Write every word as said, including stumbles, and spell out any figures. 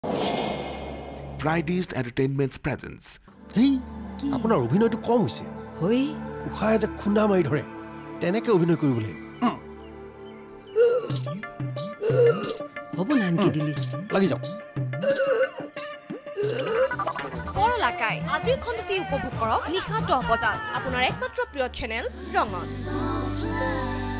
Fridays Entertainment's presence. Hey, আপোনাৰ অভিনয়টো কম হৈছে। হই, উখায় যে খুন্দা মাৰি ধৰে তেনেকে অভিনয় কৰিব লাগিব। হ'ব নানকি দিলি। লাগি যাওক। Borola Kai, আজিৰ খণ্ডটি উপভোগ কৰক নিশা দহ বজাত আপোনাৰ একমাত্ৰ প্ৰিয় চেনেল ৰঙত।